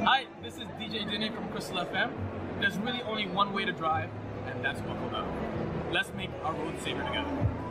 Hi, this is DJ Dinny from Crystal FM. There's really only one way to drive, and that's buckle down. Let's make our road safer together.